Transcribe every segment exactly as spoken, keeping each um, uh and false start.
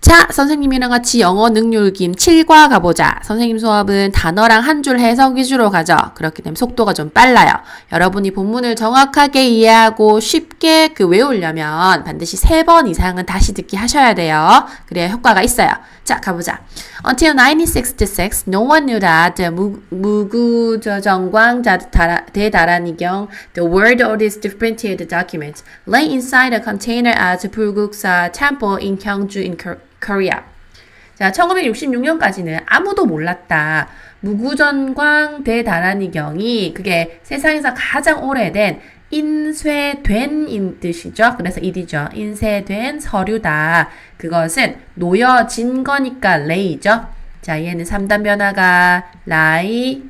자, 선생님이랑 같이 영어 능률김 칠과 가보자. 선생님 수업은 단어랑 한 줄 해석 위주로 가죠. 그렇기 때문에 속도가 좀 빨라요. 여러분이 본문을 정확하게 이해하고 쉽게 그 외우려면 반드시 세 번 이상은 다시 듣기 하셔야 돼요. 그래야 효과가 있어요. 자, 가보자. Until nineteen sixty-six, no one knew that the 무구저정광 대다란이경, the world oldest printed document, lay inside a container at 불국사 temple in Gyeongju in Korea. 자, 천구백육십육 년까지는 아무도 몰랐다. 무구전광 대다란이경이 그게 세상에서 가장 오래된 인쇄된 뜻이죠. 그래서 이디죠. 인쇄된 서류다. 그것은 놓여진 거니까 레이죠. 자, 얘는 삼 단 변화가 라이,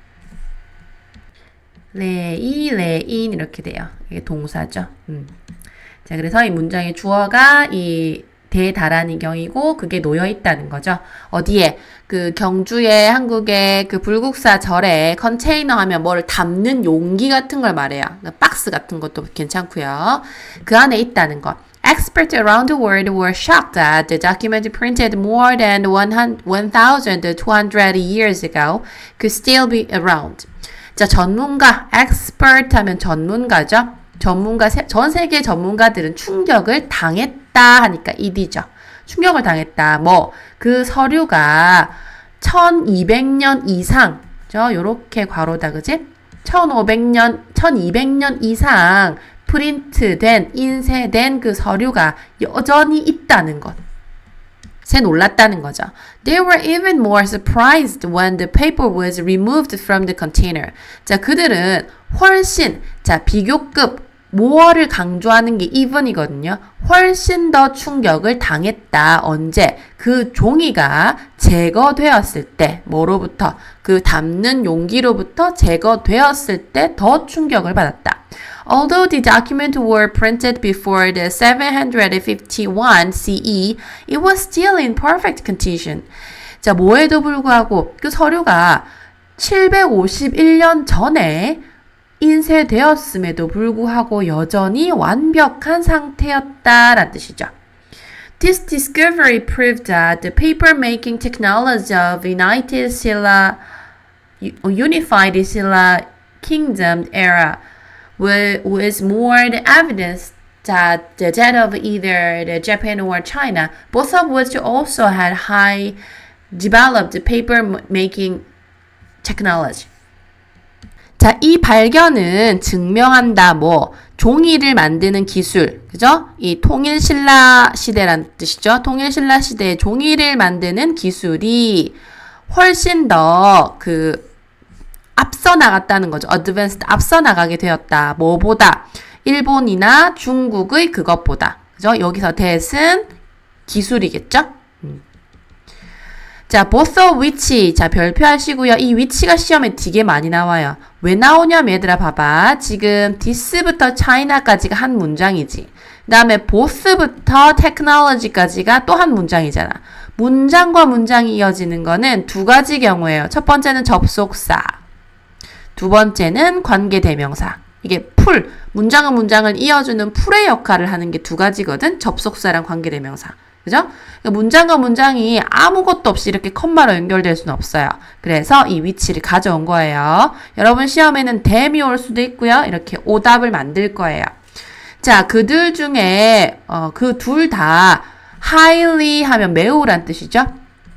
레이, 레인 이렇게 돼요. 이게 동사죠. 음. 자, 그래서 이 문장의 주어가 이 대다란이경이고 그게 놓여 있다는 거죠. 어디에? 그 경주의 한국의 그 불국사 절에 컨테이너 하면 뭘 담는 용기 같은 걸 말해요. 박스 같은 것도 괜찮고요. 그 안에 있다는 것. Experts around the world were shocked that the document printed more than one thousand two hundred years ago could still be around. 자, 전문가, expert 하면 전문가죠. 전문가, 전 세계 전문가들은 충격을 당했다 하니까 이디죠. 충격을 당했다. 뭐, 그 서류가 천이백 년 이상, 저, 요렇게 괄호다, 그지? 천오백 년, 천이백 년 이상 프린트된, 인쇄된 그 서류가 여전히 있다는 것. 새 놀랐다는 거죠. They were even more surprised when the paper was removed from the container. 자, 그들은 훨씬, 자, 비교급, more를 강조하는 게 even이거든요. 훨씬 더 충격을 당했다. 언제? 그 종이가 제거되었을 때, 뭐로부터? 그 담는 용기로부터 제거되었을 때 더 충격을 받았다. Although the documents were printed before the seven hundred fifty-one C E, it was still in perfect condition. 자, 뭐에도 불구하고 그 서류가 칠백오십일 년 전에 인쇄되었음에도 불구하고 여전히 완벽한 상태였다라는 뜻이죠. This discovery proved that the paper-making technology of United Silla, Unified Silla Kingdom era was more than evidence that the death of either the Japan or China, both of which also had high developed paper-making technology. 자, 이 발견은 증명한다, 뭐, 종이를 만드는 기술, 그죠? 이 통일신라 시대란 뜻이죠. 통일신라 시대의 종이를 만드는 기술이 훨씬 더 그, 앞서 나갔다는 거죠. advanced, 앞서 나가게 되었다. 뭐보다? 일본이나 중국의 그것보다. 그죠? 여기서 that은 기술이겠죠? 음. 자, both of which. 자, 별표하시고요. 이 which가 시험에 되게 많이 나와요. 왜 나오냐면 얘들아 봐봐. 지금 this부터 China까지가 한 문장이지. 그 다음에 both부터 technology까지가 또 한 문장이잖아. 문장과 문장이 이어지는 거는 두 가지 경우예요. 첫 번째는 접속사. 두 번째는 관계대명사. 이게 풀, 문장과 문장을 이어주는 풀의 역할을 하는 게 두 가지거든. 접속사랑 관계대명사. 그죠? 문장과 문장이 아무것도 없이 이렇게 컴마로 연결될 수는 없어요. 그래서 이 위치를 가져온 거예요. 여러분 시험에는 댐이 올 수도 있고요. 이렇게 오답을 만들 거예요. 자, 그들 중에 어, 그 둘 다 highly 하면 매우란 뜻이죠.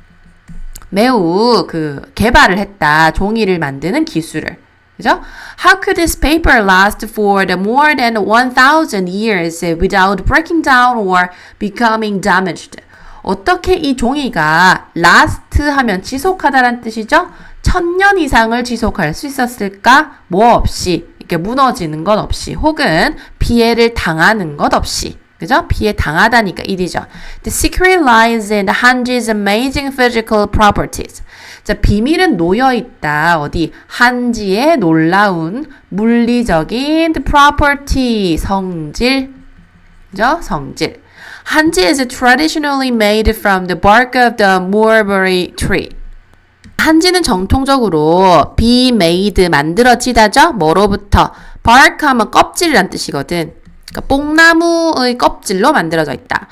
매우 그 개발을 했다. 종이를 만드는 기술을. 그죠? How could this paper last for the more than one thousand years without breaking down or becoming damaged? 어떻게 이 종이가 last 하면 지속하다란 뜻이죠? 천년 이상을 지속할 수 있었을까? 뭐 없이, 이렇게 무너지는 것 없이, 혹은 피해를 당하는 것 없이. 그죠? 피해 당하다니까 일이죠. The secret lies in the 한지's amazing physical properties. 자, 비밀은 놓여있다. 어디? 한지의 놀라운 물리적인 property, 성질. 그죠? 성질. 한지 is traditionally made from the bark of the mulberry tree. 한지는 정통적으로 be made, 만들어지다죠? 뭐로부터? bark 하면 껍질이란 뜻이거든. 그러니까 뽕나무의 껍질로 만들어져 있다.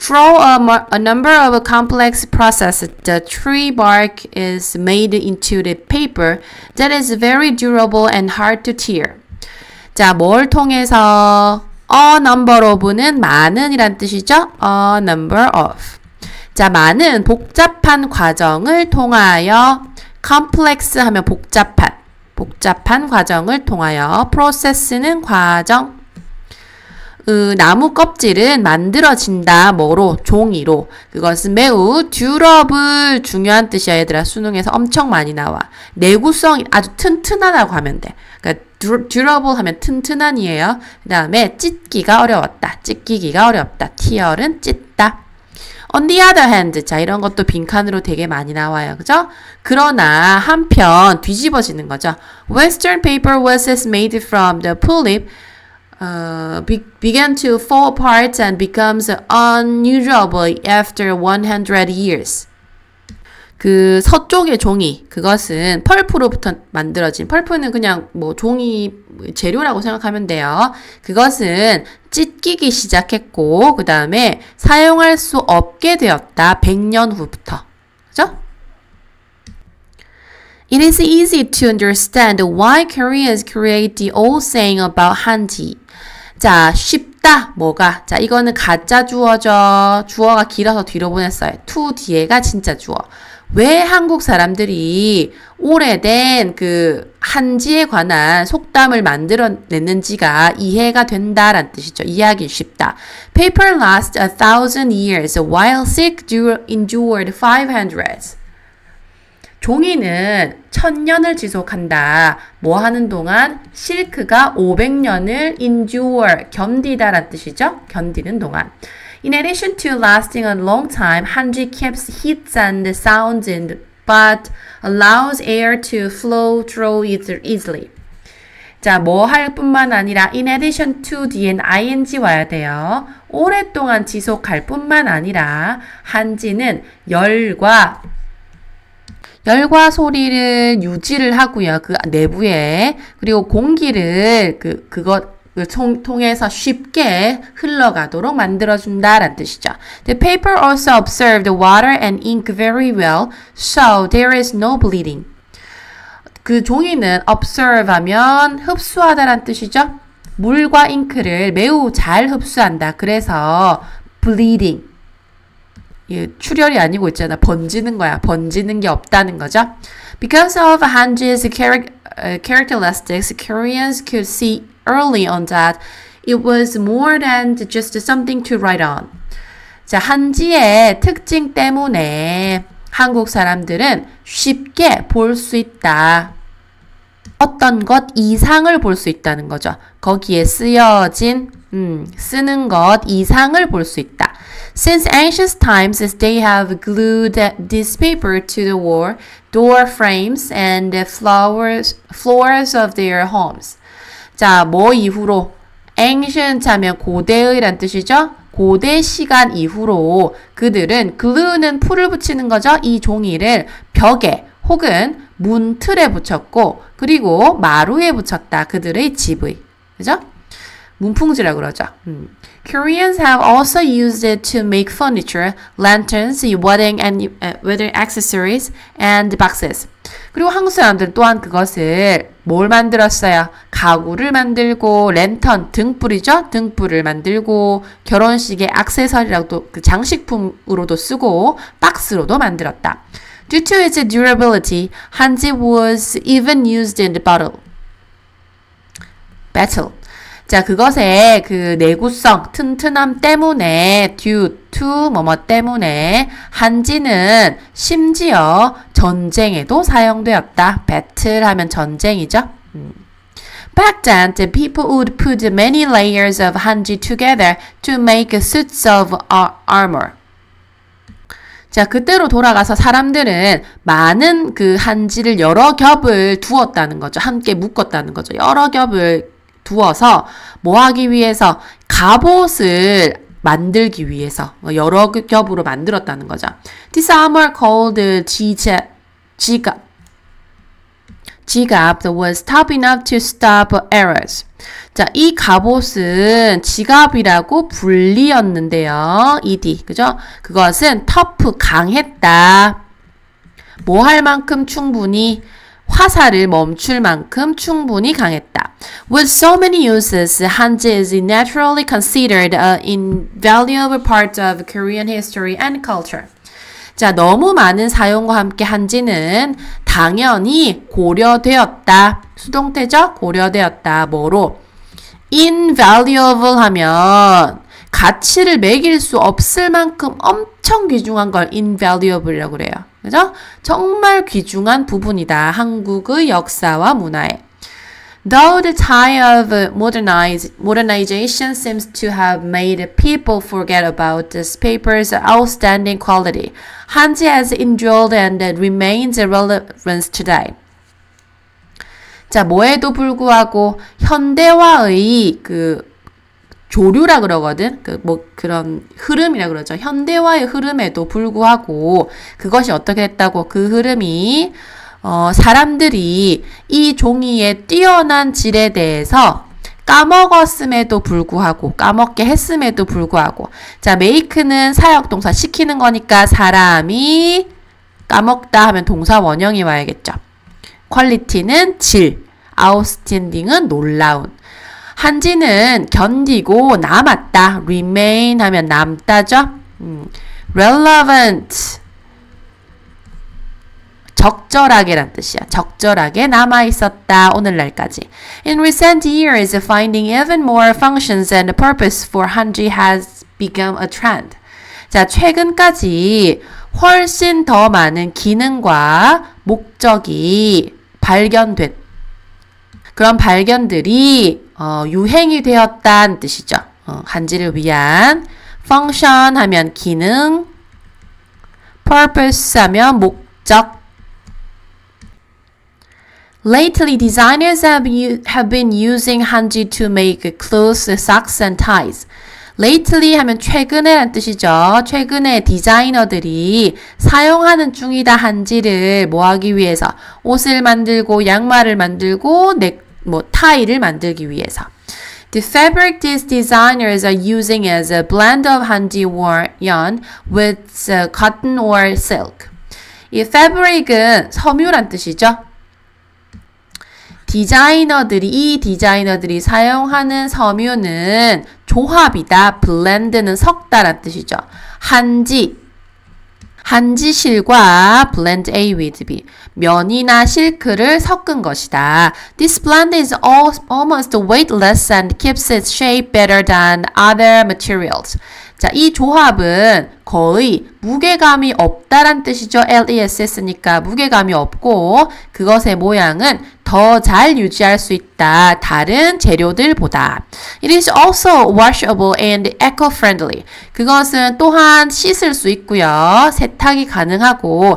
Through a, a number of complex processes, the tree bark is made into the paper that is very durable and hard to tear. 자, 뭘 통해서? A number of는 많은 이란 뜻이죠? A number of. 자, 많은 복잡한 과정을 통하여 complex 하면 복잡한 복잡한 과정을 통하여 process는 과정 으, 나무 껍질은 만들어진다. 뭐로? 종이로. 그것은 매우 durable 중요한 뜻이야. 얘들아 수능에서 엄청 많이 나와. 내구성이 아주 튼튼하다고 하면 돼. 그러니까 durable 하면 튼튼한이에요. 그 다음에 찢기가 어려웠다. 찢기기가 어렵다. tear은 찢다. On the other hand, 자 이런 것도 빈칸으로 되게 많이 나와요. 그죠? 그러나 한편 뒤집어지는 거죠. Western paper was made from the pulp Uh, be, began to fall apart and becomes unusable after one hundred years. 그 서쪽의 종이, 그것은 펄프로부터 만들어진, 펄프는 그냥 뭐 종이 재료라고 생각하면 돼요. 그것은 찢기기 시작했고 그 다음에 사용할 수 없게 되었다. 백 년 후부터. 그죠? It is easy to understand why Koreans create the old saying about 한지. 자, 쉽다. 뭐가? 자, 이거는 가짜 주어죠. 주어가 길어서 뒤로 보냈어요. to 뒤에가 진짜 주어. 왜 한국 사람들이 오래된 그 한지에 관한 속담을 만들어냈는지가 이해가 된다란 뜻이죠. 이해하기 쉽다. Paper lasts a thousand years while silk endured five hundred. 종이는 천년을 지속한다. 뭐 하는 동안? 실크가 오백 년을 endure, 견디다란 뜻이죠. 견디는 동안. In addition to lasting a long time, 한지 keeps heat and sounds in but allows air to flow through it easily. 자, 뭐 할 뿐만 아니라 in addition to 뒤엔 ing 와야 돼요. 오랫동안 지속할 뿐만 아니라 한지는 열과 열과 소리를 유지를 하고요. 그 내부에. 그리고 공기를 그, 그것, 그 통해서 쉽게 흘러가도록 만들어준다라는 뜻이죠. The paper also absorbed water and ink very well, so there is no bleeding. 그 종이는 observe 하면 흡수하다라는 뜻이죠. 물과 잉크를 매우 잘 흡수한다. 그래서 bleeding. 예, 출혈이 아니고 있잖아. 번지는 거야. 번지는 게 없다는 거죠. Because of 한지's characteristics, Koreans could see early on that it was more than just something to write on. 자, 한지의 특징 때문에 한국 사람들은 쉽게 볼 수 있다. 어떤 것 이상을 볼 수 있다는 거죠. 거기에 쓰여진 음, 쓰는 것 이상을 볼 수 있다. Since ancient times, they have glued this paper to the wall, door frames, and the floors, floors of their homes. 자, 뭐 이후로? ancient 하면 고대의란 뜻이죠? 고대 시간 이후로 그들은 glue는 풀을 붙이는 거죠? 이 종이를 벽에 혹은 문틀에 붙였고 그리고 마루에 붙였다. 그들의 집의. 그죠? 문풍지라고 그러죠. 음. Koreans have also used it to make furniture, lanterns, wedding and uh, wedding accessories, and boxes. 그리고 한국 사람들 또한 그것을 뭘 만들었어요? 가구를 만들고 랜턴, 등불이죠? 등불을 만들고 결혼식의 액세서리라고도 그 장식품으로도 쓰고 박스로도 만들었다. Due to its durability, 한지 was even used in the battle. battle. 자, 그것의 그 내구성, 튼튼함 때문에 due to 뭐뭐 때문에 한지는 심지어 전쟁에도 사용되었다. battle 하면 전쟁이죠. 음. Back then, the people would put many layers of 한지 together to make suits of armor. 자, 그때로 돌아가서 사람들은 많은 그 한지를 여러 겹을 두었다는 거죠. 함께 묶었다는 거죠. 여러 겹을 두어서 뭐 하기 위해서? 갑옷을 만들기 위해서 여러 겹으로 만들었다는 거죠. This armor called 지제, 지갑. 지갑 was tough enough to stop errors. 자, 이 갑옷은 지갑이라고 불리었는데요. ed, 그죠? 그것은 tough, 강했다. 뭐 할 만큼 충분히, 화살을 멈출 만큼 충분히 강했다. With so many uses, 한지 is naturally considered an invaluable part of Korean history and culture. 자, 너무 많은 사용과 함께 한지는 당연히 고려되었다. 수동태죠? 고려되었다. 뭐로? invaluable 하면 가치를 매길 수 없을 만큼 엄청 귀중한 걸 invaluable이라고 그래요. 그죠? 정말 귀중한 부분이다. 한국의 역사와 문화에. Though the tide of modernize, modernization seems to have made people forget about this paper's outstanding quality, 한지 has endured and remains relevant today. 자, 뭐에도 불구하고 현대화의 그 조류라 그러거든. 그 뭐 그런 흐름이라 그러죠. 현대화의 흐름에도 불구하고 그것이 어떻게 됐다고? 그 흐름이 어, 사람들이 이 종이의 뛰어난 질에 대해서 까먹었음에도 불구하고, 까먹게 했음에도 불구하고. 자, make는 사역동사 시키는 거니까 사람이 까먹다 하면 동사 원형이 와야겠죠. quality는 질, outstanding은 놀라운. 한지는 견디고 남았다. remain 하면 남다죠. 음, relevant. 적절하게란 뜻이야. 적절하게 남아있었다. 오늘날까지. In recent years, finding even more functions and purpose for 한지 has become a trend. 자, 최근까지 훨씬 더 많은 기능과 목적이 발견됐. 그런 발견들이 어, 유행이 되었다는 뜻이죠. 어, 한지를 위한 function 하면 기능, purpose 하면 목적. Lately, designers have, have been using 한지 to make clothes, socks, and ties. Lately 하면 최근에 란 뜻이죠. 최근에 디자이너들이 사용하는 중이다 한지를 뭐 하기 위해서? 옷을 만들고 양말을 만들고 넥, 뭐 타이를 만들기 위해서. The fabric these designers are using is a blend of 한지 yarn with uh, cotton or silk. 이 fabric은 섬유란 뜻이죠. 디자이너들이, 이 디자이너들이 사용하는 섬유는 조합이다. blend는 섞다란 뜻이죠. 한지, 한지실과 blend A with B, 면이나 실크를 섞은 것이다. This blend is all, almost weightless and keeps its shape better than other materials. 자, 이 조합은 거의 무게감이 없다란 뜻이죠. less 쓰니까 무게감이 없고 그것의 모양은 더 잘 유지할 수 있다. 다른 재료들보다. It is also washable and eco-friendly. 그것은 또한 씻을 수 있고요. 세탁이 가능하고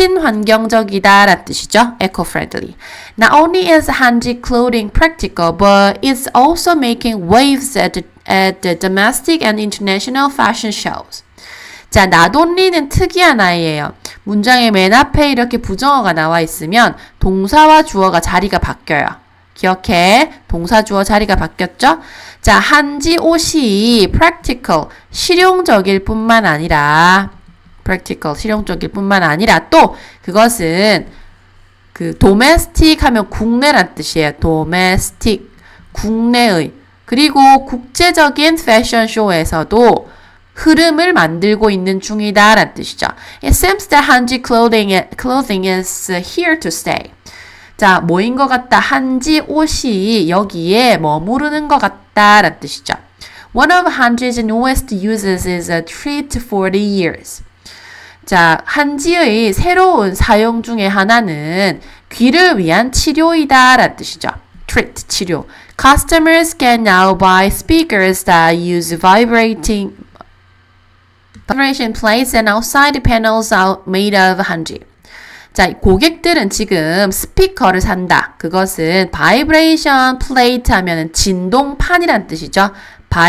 친환경적이다 라는 뜻이죠. eco-friendly. Not only is 한지 clothing practical, but it's also making waves at the, at the domestic and international fashion shows. 자, not only는 특이한 아이예요. 문장의 맨 앞에 이렇게 부정어가 나와 있으면 동사와 주어가 자리가 바뀌어요. 기억해. 동사, 주어 자리가 바뀌었죠? 자, 한지 옷이 practical, 실용적일 뿐만 아니라 practical, 실용적일 뿐만 아니라 또 그것은 그 domestic 하면 국내란 뜻이에요. domestic, 국내의. 그리고 국제적인 패션쇼에서도 흐름을 만들고 있는 중이다 라는 뜻이죠. It seems that 한지 clothing, clothing is here to stay. 자, 뭐인 것 같다? 한지 옷이 여기에 머무르는 것 같다 라는 뜻이죠. One of 한지's newest uses is a treat for the ears. 자, 한지의 새로운 사용 중에 하나는 귀를 위한 치료이다 라는 뜻이죠. treat, 치료. Customers can now buy speakers that use vibrating vibration plates and outside panels are made of 한지. 자, 고객들은 지금 스피커를 산다. 그것은 vibration plate 하면은 진동판이란 뜻이죠.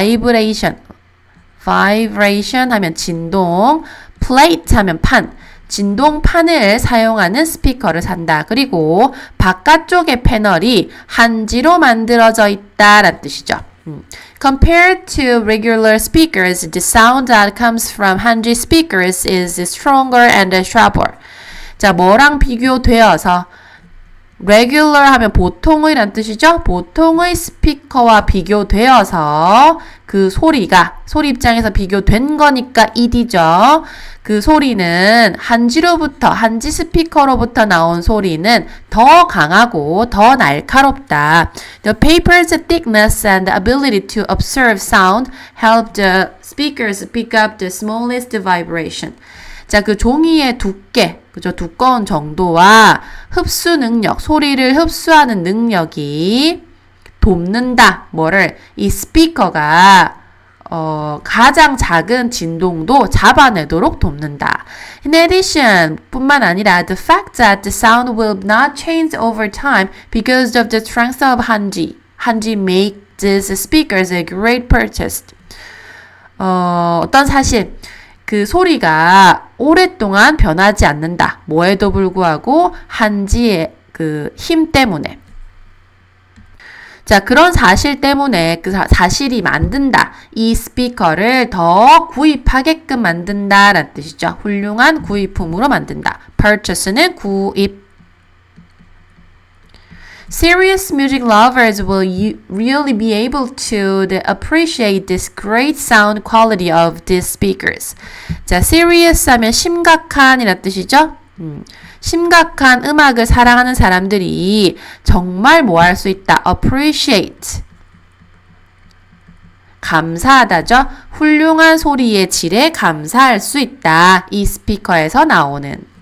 vibration, vibration 하면 진동, plate 하면 판. 진동판을 사용하는 스피커를 산다. 그리고 바깥쪽의 패널이 한지로 만들어져 있다라는 뜻이죠. 음. Compared to regular speakers, the sound that comes from 한지 speakers is stronger and sharper. 자, 뭐랑 비교되어서 regular 하면 보통의 란 뜻이죠. 보통의 스피커와 비교되어서 그 소리가 소리 입장에서 비교된 거니까 it이죠. 그 소리는 한지로부터 한지 스피커로부터 나온 소리는 더 강하고 더 날카롭다. The paper's thickness and ability to observe sound help the speakers pick up the smallest vibration. 자, 그 종이의 두께, 그죠? 두꺼운 정도와 흡수 능력, 소리를 흡수하는 능력이 돕는다. 뭐를? 이 스피커가 어, 가장 작은 진동도 잡아내도록 돕는다. In addition, 뿐만 아니라 the fact that the sound will not change over time because of the strength of 한지. 한지 make these speakers a great purchase. 어, 어떤 사실, 그 소리가 오랫동안 변하지 않는다. 뭐에도 불구하고 한지의 그 힘 때문에. 자, 그런 사실 때문에 그 사실이 만든다. 이 스피커를 더 구입하게끔 만든다 라는 뜻이죠. 훌륭한 구입품으로 만든다. purchase는 구입. Serious music lovers will you really be able to appreciate this great sound quality of these speakers. 자, serious 하면 심각한 이란 뜻이죠. 음, 심각한 음악을 사랑하는 사람들이 정말 뭐 할 수 있다? appreciate. 감사하다죠. 훌륭한 소리의 질에 감사할 수 있다. 이 스피커에서 나오는.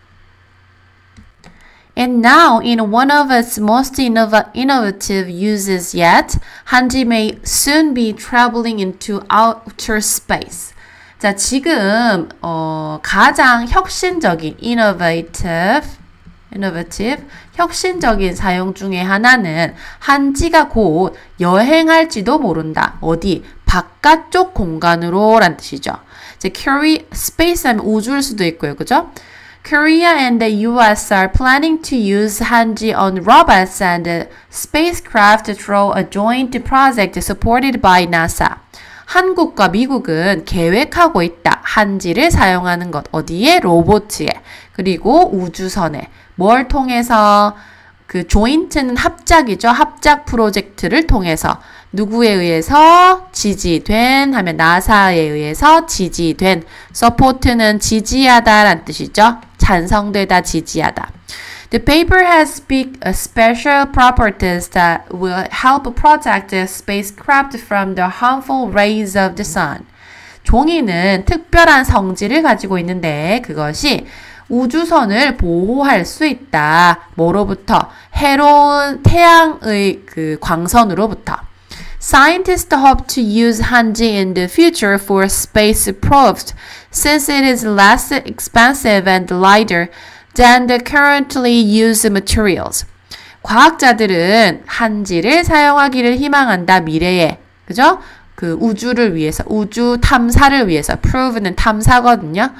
And now, in one of its most innov- innovative uses yet, 한지 may soon be traveling into outer space. 자, 지금 어, 가장 혁신적인 innovative, innovative, 혁신적인 사용 중에 하나는 한지가 곧 여행할지도 모른다. 어디? 바깥쪽 공간으로 란 뜻이죠. 이제 carry space 하면 우주일 수도 있고요. 그죠? Korea and the U S are planning to use 한지 on robots and spacecraft through a joint project supported by NASA. 한국과 미국은 계획하고 있다. 한지를 사용하는 것. 어디에? 로봇에. 그리고 우주선에. 뭘 통해서? 그 joint는 합작이죠. 합작 프로젝트를 통해서. 누구에 의해서 지지된 하면 나사에 의해서 지지된. support는 지지하다 라는 뜻이죠. 찬성되다, 지지하다. The paper has big, uh, special properties that will help protect the spacecraft from the harmful rays of the sun. 종이는 특별한 성질을 가지고 있는데 그것이 우주선을 보호할 수 있다. 뭐로부터? 해로운 태양의 그 광선으로부터. Scientists hope to use 한지 in the future for space probes since it is less expensive and lighter than the currently used materials. 과학자들은 한지를 사용하기를 희망한다. 미래에. 그죠? 그 우주를 위해서, 우주 탐사를 위해서. prove는 탐사거든요.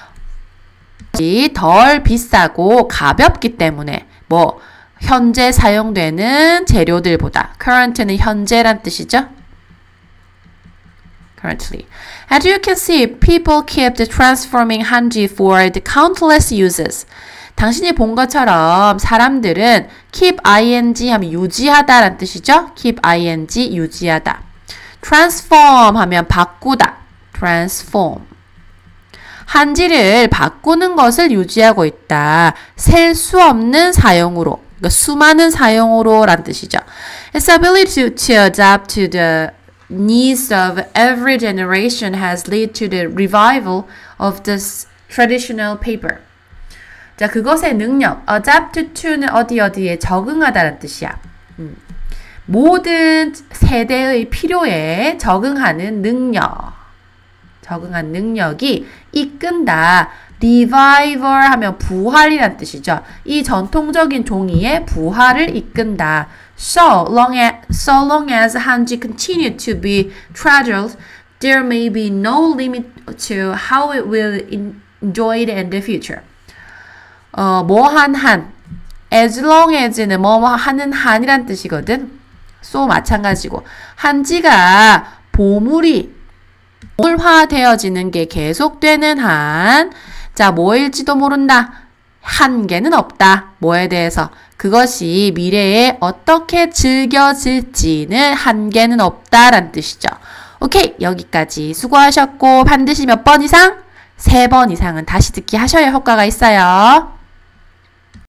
덜 비싸고 가볍기 때문에 뭐 현재 사용되는 재료들보다 current는 현재란 뜻이죠. currently. As you can see, people keep transforming 한지 for the countless uses. 당신이 본 것처럼 사람들은 keep ing 하면 유지하다란 뜻이죠. keep ing 유지하다. transform 하면 바꾸다. transform. 한지를 바꾸는 것을 유지하고 있다. 셀 수 없는 사용으로. 그러니까 수많은 사용으로 란 뜻이죠. Its ability to, to adapt to the needs of every generation has led to the revival of this traditional paper. 자, 그것의 능력, adapt to는 어디 어디에 적응하다는 뜻이야. 음. 모든 세대의 필요에 적응하는 능력, 적응한 능력이 이끈다. revival 하면 부활이란 뜻이죠. 이 전통적인 종이의 부활을 이끈다. So long as, so long as 한지 continue to be treasured, there may be no limit to how it will in, enjoyed in the future. 어, 뭐한 한. as long as는 뭐 하는 한이란 뜻이거든. so 마찬가지고. 한지가 보물이 보물화되어지는 게 계속되는 한. 자, 뭐일지도 모른다. 한계는 없다. 뭐에 대해서? 그것이 미래에 어떻게 즐겨질지는 한계는 없다라는 뜻이죠. 오케이, 여기까지 수고하셨고 반드시 몇 번 이상? 세 번 이상은 다시 듣기 하셔야 효과가 있어요.